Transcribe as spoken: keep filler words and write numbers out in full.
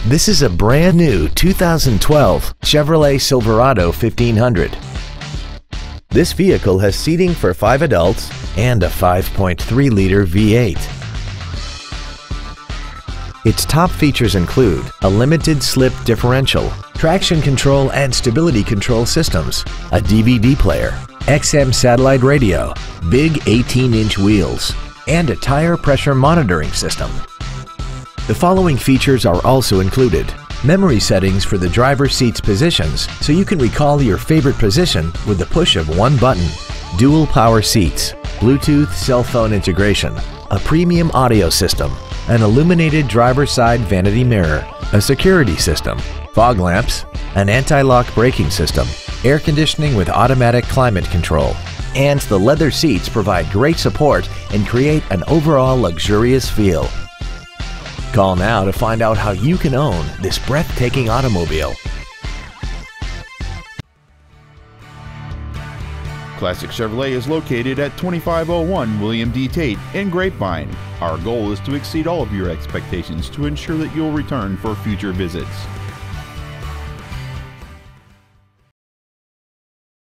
This is a brand new two thousand twelve Chevrolet Silverado fifteen hundred. This vehicle has seating for five adults and a five point three liter V eight. Its top features include a limited slip differential, traction control and stability control systems, a D V D player, X M satellite radio, big eighteen inch wheels, and a tire pressure monitoring system. The following features are also included: memory settings for the driver's seat's positions so you can recall your favorite position with the push of one button, dual power seats, Bluetooth cell phone integration, a premium audio system, an illuminated driver's side vanity mirror, a security system, fog lamps, an anti-lock braking system, air conditioning with automatic climate control, and the leather seats provide great support and create an overall luxurious feel. Call now to find out how you can own this breathtaking automobile. Classic Chevrolet is located at twenty-five oh one William D. Tate in Grapevine. Our goal is to exceed all of your expectations to ensure that you'll return for future visits.